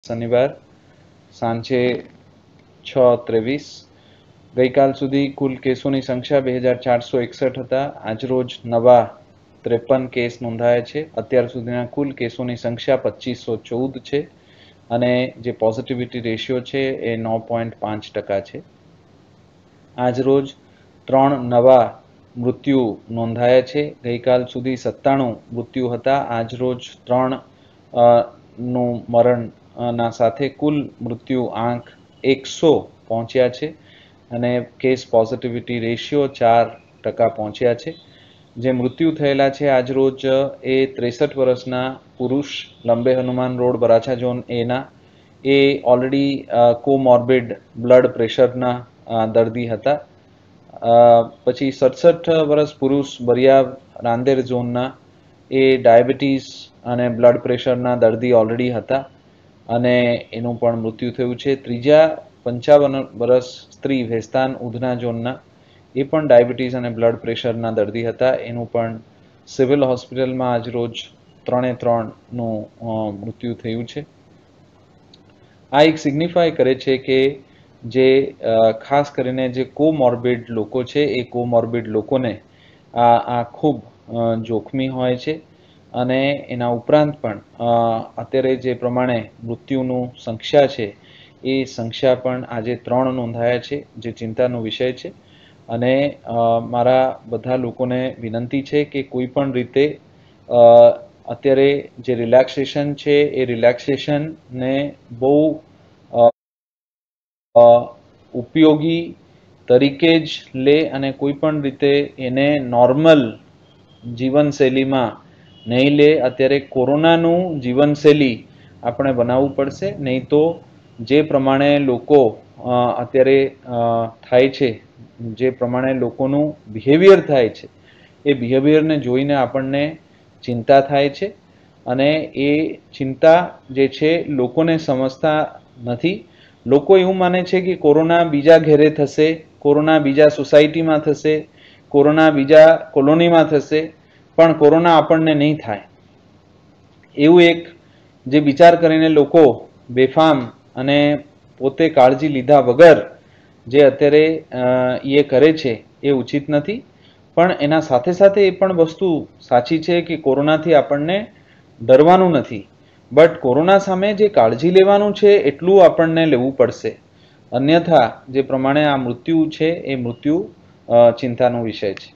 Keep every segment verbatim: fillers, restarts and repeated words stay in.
શનિવાર સાંજે છ ત્રેવીસ ગઈકાલ સુધી કુલ કેસોની સંખ્યા બે હજાર ચારસો એકસઠ હતા. આજરોજ નવા ત્રેપન કેસ નોંધાયા છે. અત્યાર સુધીના કુલ કેસોની સંખ્યા પચીસો ચૌદ છે અને જે પોઝિટિવિટી રેશિયો છે એ નવ પોઈન્ટ પાંચ ટકા છે. આજરોજ ત્રણ નવા મૃત્યુ નોંધાયા છે. ગઈકાલ સુધી સત્તાણું મૃત્યુ હતા. આજરોજ ત્રણ નું મરણ ના સાથે કુલ મૃત્યુ આંક એકસો પહોંચ્યા છે અને કેસ પોઝિટિવિટી રેશિયો ચાર ટકા પહોંચ્યા છે. જે મૃત્યુ થયેલા છે આજરોજ એ ત્રેસઠ વર્ષના પુરુષ, લંબે હનુમાન રોડ, વરાછા ઝોન એના. એ ઓલરેડી કોમોર્બિડ બ્લડ પ્રેશરના દર્દી હતા. પછી સડસઠ વર્ષ પુરુષ, બરિયા રાંદેર ઝોનના. એ ડાયાબિટીસ અને બ્લડ પ્રેશરના દર્દી ઓલરેડી હતા અને એનું પણ મૃત્યુ થયું છે. ત્રીજા પંચાવન વર્ષ સ્ત્રી, ભેસ્તાન ઉધના ઝોનના. એ પણ ડાયાબિટીસ અને બ્લડ પ્રેશરના દર્દી હતા. એનું પણ સિવિલ હોસ્પિટલમાં આજરોજ ત્રણે ત્રણનું મૃત્યુ થયું છે. આ એક સિગ્નિફાય કરે છે કે જે ખાસ કરીને જે કોમોર્બિડ લોકો છે એ કોમોર્બિડ લોકોને આ આ ખૂબ જોખમી હોય છે અને એના ઉપરાંત પણ અત્યારે જે પ્રમાણે મૃત્યુનું સંખ્યા છે એ સંખ્યા પણ આજે ત્રણ નોંધાયા છે, જે ચિંતાનો વિષય છે. અને મારા બધા લોકોને વિનંતી છે કે કોઈ પણ રીતે અત્યારે જે રિલેક્સેશન છે એ રિલેક્સેશનને બહુ ઉપયોગી તરીકે જ લે અને કોઈ પણ રીતે એને નોર્મલ જીવનશૈલીમાં નહીં લે. અત્યારે કોરોનાનું જીવનશૈલી આપણે બનાવવું પડશે, નહીં તો જે પ્રમાણે લોકો અત્યારે થાય છે, જે પ્રમાણે લોકોનું બિહેવિયર થાય છે, એ બિહેવિયરને જોઈને આપણને ચિંતા થાય છે અને એ ચિંતા જે છે લોકોને સમજતા નથી. લોકો એવું માને છે કે કોરોના બીજા ઘેરે થશે, કોરોના બીજા સોસાયટીમાં થશે, કોરોના બીજા કોલોનીમાં થશે, પણ કોરોના આપણને નહીં થાય એવું એક જે વિચાર કરીને લોકો બેફામ અને પોતે કાળજી લીધા વગર જે અત્યારે એ કરે છે એ ઉચિત નથી. પણ એના સાથે સાથે એ પણ વસ્તુ સાચી છે કે કોરોનાથી આપણને ડરવાનું નથી, બટ કોરોના સામે જે કાળજી લેવાનું છે એટલું આપણને લેવું પડશે. અન્યથા જે પ્રમાણે આ મૃત્યુ છે એ મૃત્યુ ચિંતાનો વિષય છે.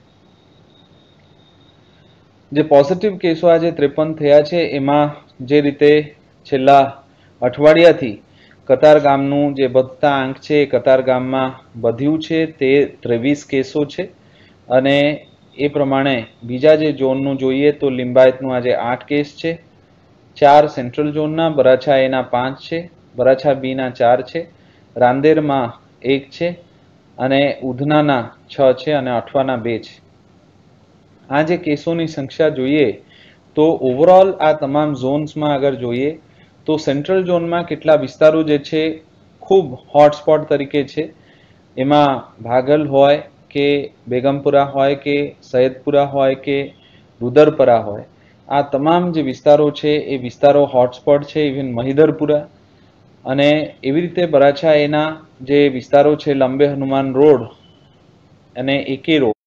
જે પોઝિટિવ કેસો આજે ત્રેપન થયા છે એમાં જે રીતે છેલ્લા અઠવાડિયાથી કતારગામનું જે વધતા આંક છે એ કતારગામમાં વધ્યું છે. તે ત્રેવીસ કેસો છે અને એ પ્રમાણે બીજા જે ઝોનનું જોઈએ તો લિંબાયતનું આજે આઠ કેસ છે, ચાર સેન્ટ્રલ ઝોનના, વરાછા એના પાંચ છે, વરાછા બીના ચાર છે, રાંદેરમાં એક છે અને ઉધનાના છ છે અને અઠવાના બે છે. આ જે કેસોની સંખ્યા જોઈએ તો ઓવરઓલ આ તમામ ઝોન્સમાં અગર જોઈએ તો સેન્ટ્રલ ઝોનમાં કેટલા વિસ્તારો જે છે ખૂબ હોટસ્પોટ તરીકે છે. એમાં ભાગલ હોય કે બેગમપુરા હોય કે સૈયદપુરા હોય કે રુદરપરા હોય, આ તમામ જે વિસ્તારો છે એ વિસ્તારો હોટસ્પોટ છે. ઇવન મહિધરપુરા અને એવી રીતે વરાછા એના જે વિસ્તારો છે, લંબે હનુમાન રોડ અને એકે રોડ,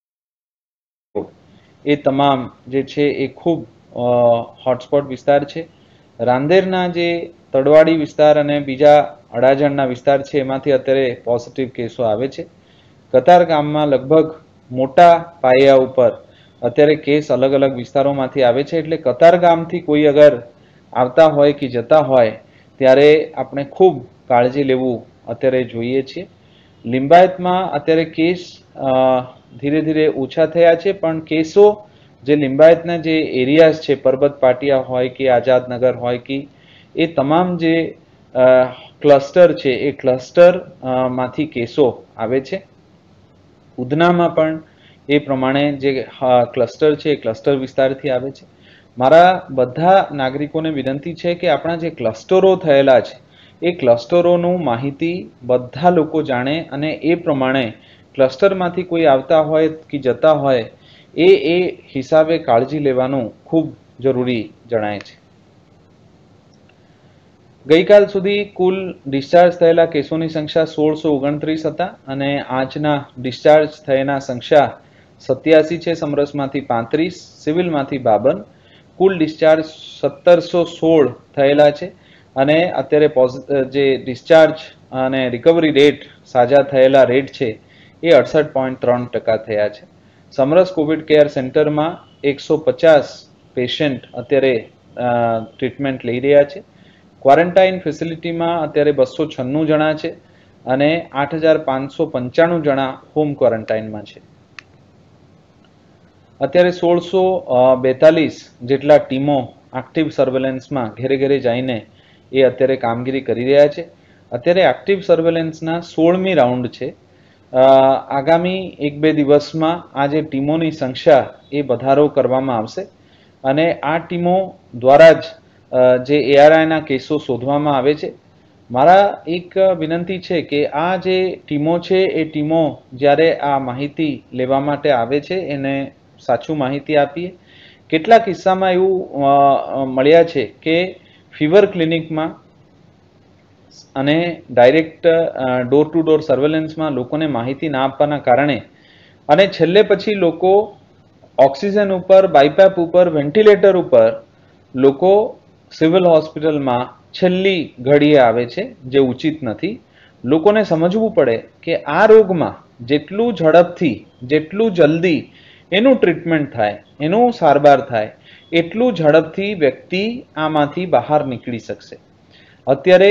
એ તમામ જે છે એ ખૂબ હોટસ્પોટ વિસ્તાર છે. રાંદેરના જે તડવાડી વિસ્તાર અને બીજા અડાજણના વિસ્તાર છે એમાંથી અત્યારે પોઝિટિવ કેસો આવે છે. કતારગામમાં લગભગ મોટા પાયા ઉપર અત્યારે કેસ અલગ અલગ વિસ્તારોમાંથી આવે છે. એટલે કતારગામથી કોઈ અગર આવતા હોય કે જતા હોય ત્યારે આપણે ખૂબ કાળજી લેવું અત્યારે જોઈએ છીએ. લિંબાયતમાં અત્યારે કેસ ધીરે ધીરે ઓછા થયા છે, પણ કેસો જે લિંબાયતના જે એરિયાઝ છે, પરબત પાટિયા હોય કે આઝાદનગર હોય કે એ તમામ જે ક્લસ્ટર છે એ ક્લસ્ટર માંથી કેસો આવે છે. ઉધનામાં પણ એ પ્રમાણે જે ક્લસ્ટર છે એ ક્લસ્ટર વિસ્તારથી આવે છે. મારા બધા નાગરિકોને વિનંતી છે કે આપણા જે ક્લસ્ટરો થયેલા છે એ ક્લસ્ટરોનું માહિતી બધા લોકો જાણે અને એ પ્રમાણે ક્લસ્ટરમાંથી કોઈ આવતા હોય કે જતા હોય એ એ હિસાબે કાળજી લેવાનું ખૂબ જરૂરી જણાય છે. ગઈકાલ સુધી કુલ ડિસ્ચાર્જ થયેલા કેસોની સંખ્યા સોળસો ઓગણત્રીસ હતા અને આજના ડિસ્ચાર્જ થયેલા સંખ્યા સત્યાસી છે. સમરસમાંથી પાંત્રીસ, સિવિલમાંથી બાવન, કુલ ડિસ્ચાર્જ સત્તરસો સોળ થયેલા છે અને અત્યારે જે ડિસ્ચાર્જ અને રિકવરી રેટ સાજા થયેલા રેટ છે એ અડસઠ પોઈન્ટ ત્રણ ટકા થયા છે. સમરસ કોવિડ કેર સેન્ટરમાં એકસો પચાસ પેશન્ટ અત્યારે ટ્રીટમેન્ટ લઈ રહ્યા છે. ક્વોરન્ટાઇન ફેસિલિટીમાં અત્યારે બસો છન્નું જણા છે અને આઠ હજાર પાંચસો પંચાણું જણા હોમ ક્વોરન્ટાઇનમાં છે. અત્યારે સોળસો બેતાલીસ જેટલા ટીમો એક્ટિવ સર્વેલન્સમાં ઘેરે ઘેરે જઈને એ અત્યારે કામગીરી કરી રહ્યા છે. અત્યારે એક્ટિવ સર્વેલન્સના સોળમી રાઉન્ડ છે. આગામી એક બે દિવસમાં આ જે ટીમોની સંખ્યા એ વધારો કરવામાં આવશે અને આ ટીમો દ્વારા જ જે એઆરઆઈના કેસો શોધવામાં આવે છે. મારા એક વિનંતી છે કે આ જે ટીમો છે એ ટીમો જ્યારે આ માહિતી લેવા માટે આવે છે એને સાચું માહિતી આપીએ. કેટલા કિસ્સામાં એવું મળ્યા છે કે ફીવર ક્લિનિકમાં અને ડાયરેક્ટ ડોર ટુ ડોર સર્વેલન્સમાં લોકોને માહિતી ના આપવાના કારણે અને છેલ્લે પછી લોકો ઓક્સિજન ઉપર, બાયપેપ ઉપર, વેન્ટિલેટર ઉપર લોકો સિવિલ હોસ્પિટલમાં છેલ્લી ઘડીએ આવે છે, જે ઉચિત નથી. લોકોને સમજવું પડે કે આ રોગમાં જેટલું ઝડપથી, જેટલું જલ્દી એનું ટ્રીટમેન્ટ થાય, એનું સારવાર થાય, એટલું ઝડપથી વ્યક્તિ આમાંથી બહાર નીકળી શકશે. અત્યારે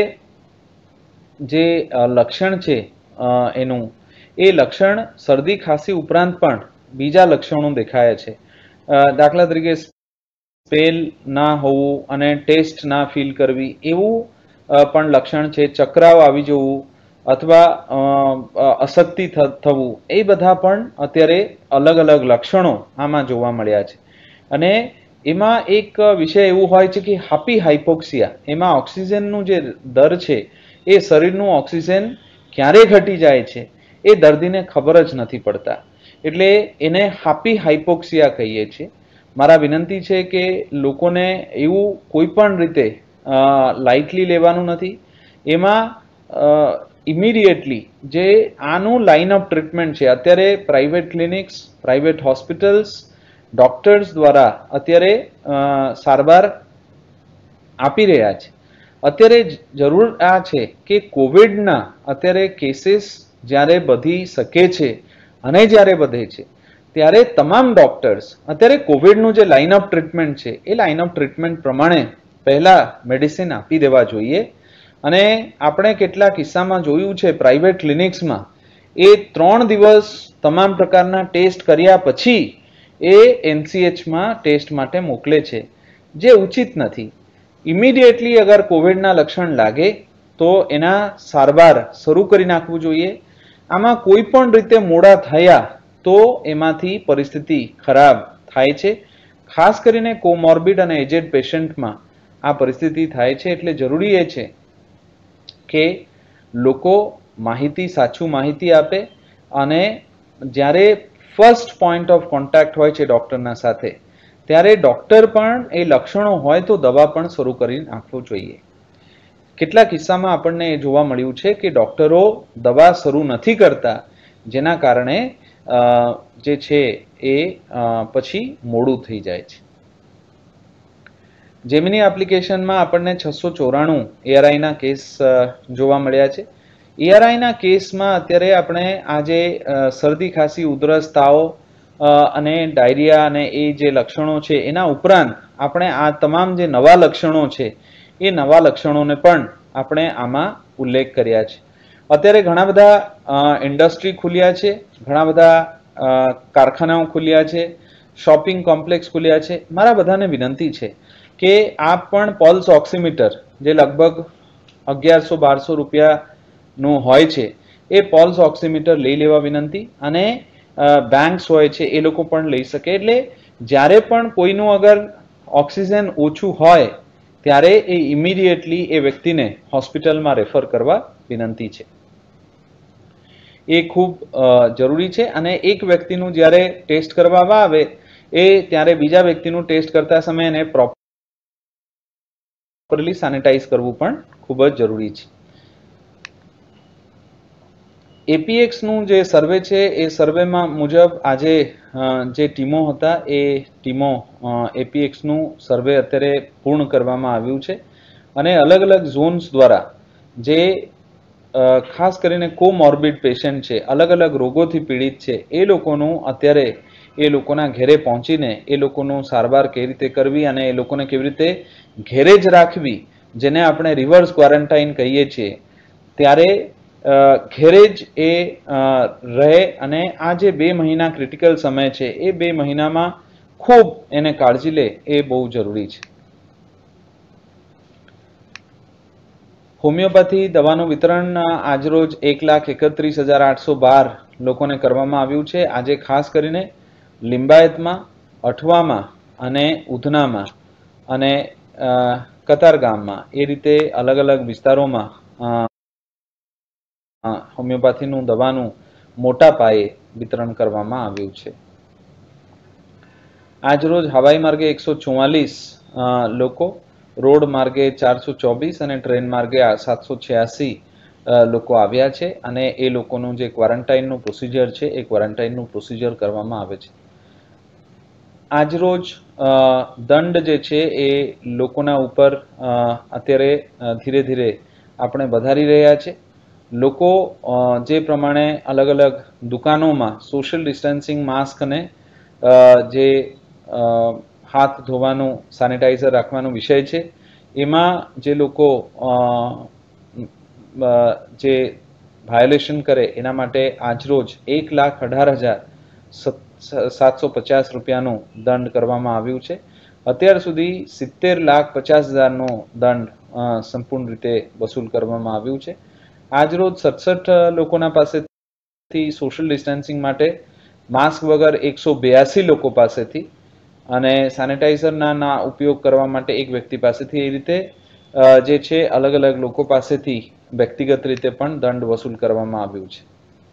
જે લક્ષણ છે એનું એ લક્ષણ શરદી ખાંસી ઉપરાંત પણ બીજા લક્ષણો દેખાય છે. દાખલા તરીકે સ્પેલ ના હોવું અને ટેસ્ટ ના ફીલ કરવી એવું પણ લક્ષણ છે. ચક્રાવ આવી જવું અથવા અશક્તિ થવું એ બધા પણ અત્યારે અલગ અલગ લક્ષણો આમાં જોવા મળ્યા છે. અને એમાં એક વિષય એવું હોય છે કે હાપી હાઇપોક્સિયા, એમાં ઓક્સિજનનું જે દર છે એ શરીરનું ઓક્સિજન ક્યારે ઘટી જાય છે એ દર્દીને ખબર જ નથી પડતા, એટલે એને હાપી હાઇપોક્સિયા કહીએ છીએ. મારા વિનંતી છે કે લોકોને એવું કોઈ પણ રીતે લાઇટલી લેવાનું નથી. એમાં ઇમિડિયેટલી જે આનું લાઇન ઓફ ટ્રીટમેન્ટ છે, અત્યારે private clinics, private hospitals, doctors દ્વારા અત્યારે સારવાર આપી રહ્યા છે. અત્યારે જરૂર આ છે કે કોવિડના અત્યારે કેસીસ જ્યારે વધી શકે છે અને જ્યારે વધે છે ત્યારે તમામ ડોક્ટર્સ અત્યારે કોવિડનું જે લાઇન ઓફ ટ્રીટમેન્ટ છે એ લાઇન ઓફ ટ્રીટમેન્ટ પ્રમાણે પહેલા મેડિસિન આપી દેવા જોઈએ. અને આપણે કેટલા કિસ્સામાં જોયું છે પ્રાઇવેટ ક્લિનિક્સમાં એ ત્રણ દિવસ તમામ પ્રકારના ટેસ્ટ કર્યા પછી એ એનસીએચમાં ટેસ્ટ માટે મોકલે છે, જે ઉચિત નથી. ઇમિડિયેટલી અગર કોવિડના લક્ષણ લાગે તો એના સારવાર શરૂ કરી નાખવું જોઈએ. આમાં કોઈ પણ રીતે મોડા થયા તો એમાંથી પરિસ્થિતિ ખરાબ થાય છે. ખાસ કરીને કોમોર્બિડ અને એજેડ પેશન્ટમાં આ પરિસ્થિતિ થાય છે. એટલે જરૂરી એ છે કે લોકો માહિતી, સાચું માહિતી આપે અને જ્યારે ફર્સ્ટ પોઈન્ટ ઓફ કોન્ટેક્ટ હોય છે ડૉક્ટરના સાથે ત્યારે ડૉક્ટર પણ એ લક્ષણો હોય તો દવા પણ શરૂ કરી નાખવું જોઈએ. કેટલા કિસ્સામાં આપણને એ જોવા મળ્યું છે કે ડૉક્ટરો દવા શરૂ નથી કરતા, જેના કારણે જે છે એ પછી મોડું થઈ જાય છે. જેમિની એપ્લિકેશનમાં આપણને છસો ચોરાણું એઆરઆઈના કેસ જોવા મળ્યા છે. એઆરઆઈના કેસમાં અત્યારે આપણે આજે શરદી, ખાંસી, ઉધરસ, તાવ અને ડાયરિયા અને એ જે લક્ષણો છે એના ઉપરાંત આપણે આ તમામ જે નવા લક્ષણો છે એ નવા લક્ષણોને પણ આપણે આમાં ઉલ્લેખ કર્યા છે. અત્યારે ઘણા બધા ઇન્ડસ્ટ્રી ખુલ્યા છે, ઘણા બધા કારખાનાઓ ખુલ્યા છે, શોપિંગ કોમ્પ્લેક્સ ખુલ્યા છે. મારા બધાને વિનંતી છે કે આપ પણ પલ્સ ઓક્સિમીટર જે લગભગ અગિયારસો બારસો રૂપિયાનું હોય છે એ પલ્સ ઓક્સિમીટર લઈ લેવા વિનંતી. અને બેંક્સ હોય છે એ લોકો પણ લઈ શકે. એટલે જ્યારે પણ કોઈનું અગર ઓક્સિજન ઓછું હોય ત્યારે એ ઇમિડિયેટલી એ વ્યક્તિને હોસ્પિટલમાં રેફર કરવા વિનંતી છે. એ ખૂબ જરૂરી છે. અને એક વ્યક્તિનું જ્યારે ટેસ્ટ કરવામાં આવે એ ત્યારે બીજા વ્યક્તિનું ટેસ્ટ કરતા સમયે એને પ્રોપર પ્રોપરલી સેનિટાઈઝ કરવું પણ ખૂબ જ જરૂરી છે. એપીએક્સ નું જે સર્વે છે એ સર્વેમાં મુજબ આજે જે ટીમો હતા એ ટીમો એપીએક્સ નું સર્વે અત્યારે પૂર્ણ કરવામાં આવ્યું છે અને અલગ અલગ ઝોન્સ દ્વારા જે ખાસ કરીને કોમોર્બિડ પેશન્ટ છે, અલગ અલગ રોગોથી પીડિત છે, એ લોકોનું અત્યારે એ લોકોના ઘેરે પહોંચીને એ લોકોનું સારવાર કેવી રીતે કરવી અને એ લોકોને કેવી રીતે ઘેરે જ રાખવી, જેને આપણે રિવર્સ ક્વોરન્ટાઇન કહીએ છીએ, ત્યારે ઘેરે જ એ રહે અને આ જે બે મહિના ક્રિટિકલ સમય છે એ બે મહિનામાં ખૂબ એને કાળજી લે એ બહુ જરૂરી છે. હોમિયોપેથી દવાનું વિતરણ આજરોજ એક લાખ એકત્રીસ હજાર આઠસો બાર લોકોને કરવામાં આવ્યું છે. આજે ખાસ કરીને લિંબાયતમાં, અઠવામાં અને ઉધનામાં અને કતારગામમાં એ રીતે અલગ અલગ વિસ્તારોમાં હોમિયોપેથીનું દવાનું મોટા પાયે વિતરણ કરવામાં આવ્યું છે. આજરોજ હવાઈ માર્ગે એકસો ચુમ્માલીસ લોકો, રોડ માર્ગે ચારસો ચોવીસ અને ટ્રેન માર્ગે સાતસો છ્યાસી લોકો આવ્યા છે અને એ લોકોનું જે ક્વોરન્ટાઇનનું પ્રોસિજર છે એ ક્વોરન્ટાઇનનું પ્રોસિજર કરવામાં આવે છે. આજરોજ દંડ જે છે એ લોકોના ઉપર અત્યારે ધીરે ધીરે આપણે વધારી રહ્યા છે. લોકો જે પ્રમાણે અલગ અલગ દુકાનોમાં સોશિયલ ડિસ્ટન્સિંગ માસ્ક અને જે હાથ ધોવાનું સેનિટાઈઝર રાખવાનો વિષય છે, એમાં જે લોકો જે વાયોલેશન કરે એના માટે આજરોજ એક લાખ અઢાર હજાર સાતસો પચાસ રૂપિયાનું દંડ કરવામાં આવ્યું છે. અત્યાર સુધી સિત્તેર લાખ પચાસ હજારનો દંડ સંપૂર્ણ રીતે વસૂલ કરવામાં આવ્યું છે. આજરોજ સડસઠ લોકોના પાસેથી સોશિયલ ડિસ્ટન્સિંગ માટે માસ્ક વગર એકસો બ્યાસી લોકો પાસેથી અને સેનિટાઈઝરના ના ઉપયોગ કરવા માટે એક વ્યક્તિ પાસેથી એ રીતે જે છે અલગ અલગ લોકો પાસેથી વ્યક્તિગત રીતે પણ દંડ વસૂલ કરવામાં આવ્યું છે.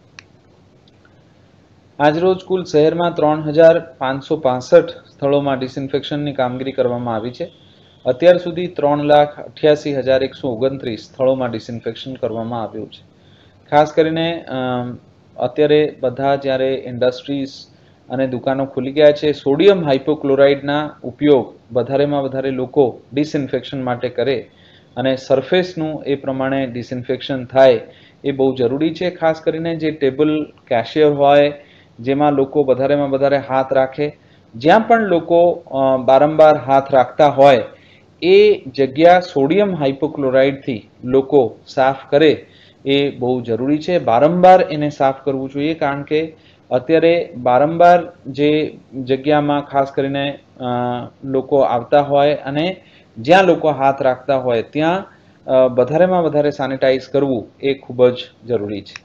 આજરોજ કુલ શહેરમાં ત્રણ હજાર પાંચસો પાસઠ સ્થળોમાં ડિસઇન્ફેક્શનની કામગીરી કરવામાં આવી છે. અત્યાર સુધી ત્રણ લાખ અઠ્યાસી હજાર એકસો ઓગણત્રીસ સ્થળોમાં ડિસઇન્ફેક્શન કરવામાં આવ્યું છે. ખાસ કરીને અત્યારે બધા જ્યારે ઇન્ડસ્ટ્રીઝ અને દુકાનો ખુલી ગયા છે, સોડિયમ હાઇપોક્લોરાઇડના ઉપયોગ વધારેમાં વધારે લોકો ડિસઇન્ફેક્શન માટે કરે અને સરફેસનું એ પ્રમાણે ડિસઇન્ફેક્શન થાય એ બહુ જરૂરી છે. ખાસ કરીને જે ટેબલ કેશિયર હોય, જેમાં લોકો વધારેમાં વધારે હાથ રાખે, જ્યાં પણ લોકો વારંવાર હાથ રાખતા હોય એ જગ્યા સોડિયમ હાઇપોક્લોરાઇડથી લોકો સાફ કરે એ બહુ જરૂરી છે. વારંવાર એને સાફ કરવું જોઈએ, કારણ કે અત્યારે વારંવાર જે જગ્યામાં ખાસ કરીને લોકો આવતા હોય અને જ્યાં લોકો હાથ રાખતા હોય ત્યાં વધારેમાં વધારે સેનિટાઈઝ કરવું એ ખૂબ જ જરૂરી છે.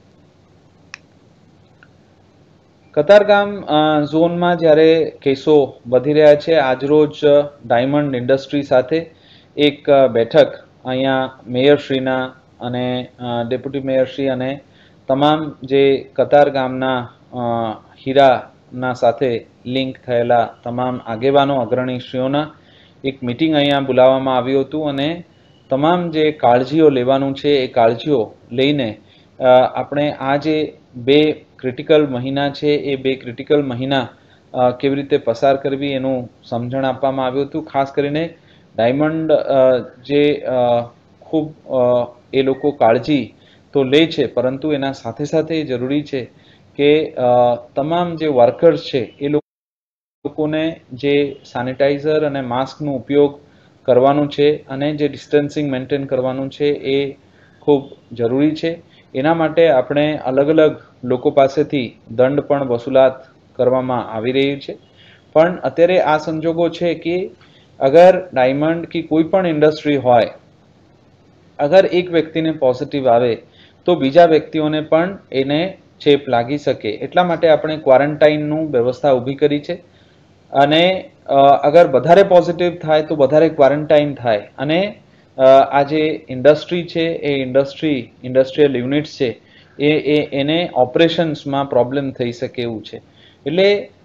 કતારગામ ઝોનમાં જ્યારે કેસો વધી રહ્યા છે, આજરોજ ડાયમંડ ઇન્ડસ્ટ્રી સાથે એક બેઠક અહીંયા મેયરશ્રીના અને ડેપ્યુટી મેયરશ્રી અને તમામ જે કતારગામના હીરાના સાથે લિંક થયેલા તમામ આગેવાનો અગ્રણીશ્રીઓના એક મિટિંગ અહીંયા બોલાવવામાં આવ્યું હતું અને તમામ જે કાળજીઓ લેવાનું છે એ કાળજીઓ લઈને આપણે આ જે બે ક્રિટિકલ મહિના છે એ બે ક્રિટિકલ મહિના કેવી રીતે પસાર કરવી એનું સમજણ આપવામાં આવ્યું હતું. ખાસ કરીને ડાયમંડ જે ખૂબ એ લોકો કાળજી તો લે છે, પરંતુ એના સાથે સાથે જરૂરી છે કે તમામ જે વર્કર્સ છે એ લોકોને જે સેનિટાઈઝર અને માસ્કનો ઉપયોગ કરવાનું છે અને જે ડિસ્ટન્સિંગ મેન્ટેન કરવાનું છે એ ખૂબ જરૂરી છે. એના માટે આપણે અલગ અલગ લોકો પાસેથી દંડ પણ વસૂલાત કરવામાં આવી રહ્યું છે. પણ અત્યારે આ સંજોગો છે કે અગર ડાયમંડ કે કોઈ પણ ઇન્ડસ્ટ્રી હોય, અગર એક વ્યક્તિને પોઝિટિવ આવે તો બીજા વ્યક્તિઓને પણ એને ચેપ લાગી શકે. એટલા માટે આપણે ક્વોરન્ટાઇનનું વ્યવસ્થા ઊભી કરી છે અને અગર વધારે પોઝિટિવ થાય તો વધારે ક્વોરન્ટાઇન થાય અને આ જે ઇન્ડસ્ટ્રી છે એ ઇન્ડસ્ટ્રી ઇન્ડસ્ટ્રીયલ યુનિટ્સ છે એ એને ઓપરેશન્સમાં પ્રોબ્લેમ થઈ શકે એવું છે. એટલે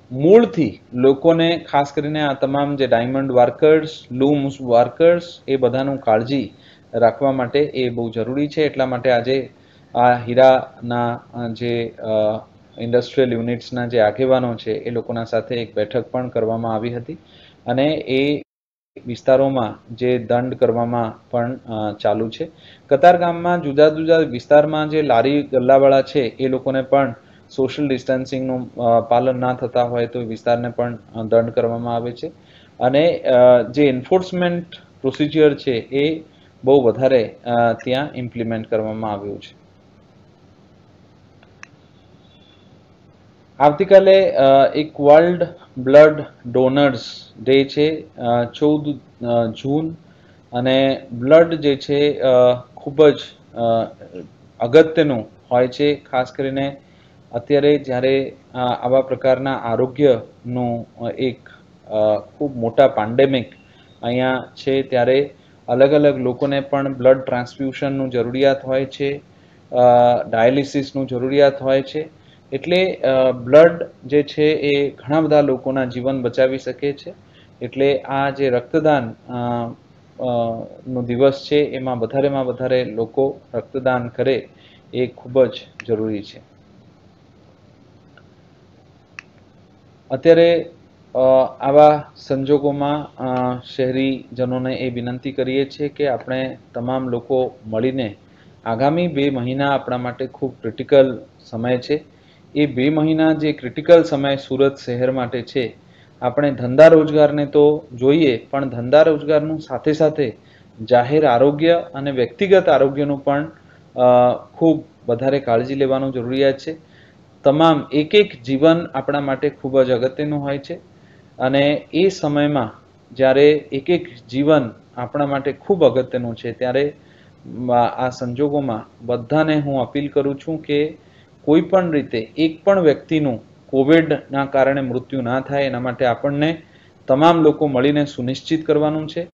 મૂળથી લોકોને ખાસ કરીને આ તમામ જે ડાયમંડ વર્કર્સ, લૂમ્સ વર્કર્સ એ બધાનું કાળજી રાખવા માટે એ બહુ જરૂરી છે. એટલા માટે આજે આ હીરાના જે ઇન્ડસ્ટ્રીયલ યુનિટ્સના જે આગેવાનો છે એ લોકોના સાથે એક બેઠક પણ કરવામાં આવી હતી અને એ વિસ્તારોમાં જે દંડ કરવામાં પણ ચાલુ છે. કતારગામમાં જુદા જુદા વિસ્તારમાં જે લારી ગલ્લાવાળા છે એ લોકોને પણ સોશિયલ ડિસ્ટન્સિંગનું પાલન ના થતા હોય તો વિસ્તારને પણ દંડ કરવામાં આવે છે અને જે એન્ફોર્સમેન્ટ પ્રોસિજર છે એ બહુ વધારે ત્યાં ઇમ્પ્લિમેન્ટ કરવામાં આવ્યું છે. આવતીકાલે એક વર્લ્ડ બ્લડ ડોનર્સ ડે છે, ચૌદ જૂન, અને બ્લડ જે છે ખૂબ જ અગત્યનું હોય છે. ખાસ કરીને અત્યારે જ્યારે આવા પ્રકારના આરોગ્યનું એક ખૂબ મોટા પેન્ડેમિક અહીંયા છે ત્યારે અલગ અલગ લોકોને પણ બ્લડ ટ્રાન્સફ્યુશનનું જરૂરિયાત હોય છે, ડાયાલિસિસનું જરૂરિયાત હોય છે. એટલે બ્લડ જે છે એ ઘણા બધા લોકોના જીવન બચાવી શકે છે. એટલે આ જે રક્તદાન નો દિવસ છે એમાં વધારેમાં વધારે લોકો રક્તદાન કરે એ ખૂબ જ જરૂરી છે. અત્યારે આવા સંજોગોમાં શહેરીજનોને એ વિનંતી કરીએ છીએ કે આપણે તમામ લોકો મળીને આગામી બે મહિના આપણા માટે ખૂબ ક્રિટિકલ સમય છે. એ બે મહિના જે ક્રિટિકલ સમય સુરત શહેર માટે છે, આપણે ધંધા રોજગારને તો જોઈએ પણ ધંધા રોજગારનું સાથે સાથે જાહેર આરોગ્ય અને વ્યક્તિગત આરોગ્યનું પણ ખૂબ વધારે કાળજી લેવાનું જરૂરિયાત છે. તમામ એક એક જીવન આપણા માટે ખૂબ જ અગત્યનું હોય છે અને એ સમયમાં જ્યારે એક એક જીવન આપણા માટે ખૂબ અગત્યનું છે ત્યારે આ સંજોગોમાં બધાને હું અપીલ કરું છું કે કોઈ પણ રીતે એક પણ વ્યક્તિનું કોવિડના કારણે મૃત્યુ ના થાય એના માટે આપણને તમામ લોકો મળીને સુનિશ્ચિત કરવાનું છે.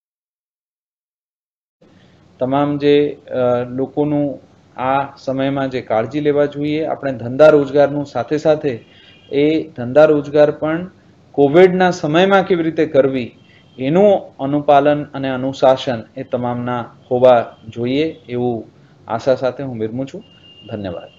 તમામ જે લોકોનું આ સમયમાં જે કાળજી લેવા જોઈએ, આપણે ધંધા રોજગારનું સાથે સાથે એ ધંધા રોજગાર પણ કોવિડના સમયમાં કેવી રીતે કરવી એનું અનુપાલન અને અનુશાસન એ તમામના હોવા જોઈએ એવું આશા સાથે હું વિરમું છું. ધન્યવાદ.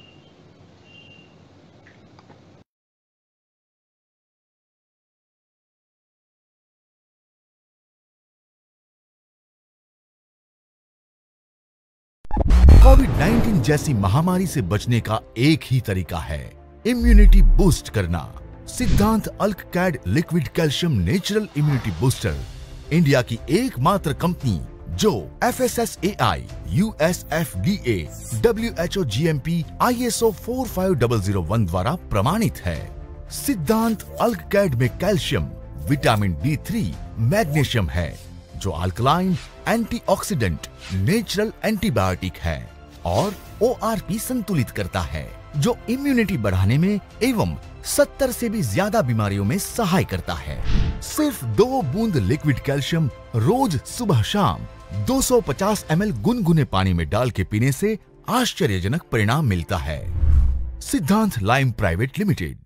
कोविड नाइन्टीन जैसी महामारी से बचने का एक ही तरीका है, इम्यूनिटी बूस्ट करना। सिद्धांत अल्ककैड liquid calcium natural immunity booster India की एकमात्र कंपनी जो F S S A I, U S F D A, W H O G M P, I S O four five zero zero one द्वारा प्रमाणित है। सिद्धांत अल्ककैड में calcium, vitamin D three, magnesium है जो अल्कलाइन, एंटीऑक्सीडेंट, नेचुरल एंटीबायोटिक है और O R P संतुलित करता है जो इम्यूनिटी बढ़ाने में एवं सत्तर से भी ज्यादा बीमारियों में सहाय करता है। सिर्फ दो बूंद लिक्विड कैल्शियम रोज सुबह शाम दो सौ पचास एम एल गुनगुने पानी में डाल के पीने से आश्चर्यजनक परिणाम मिलता है। सिद्धांत लाइम प्राइवेट लिमिटेड।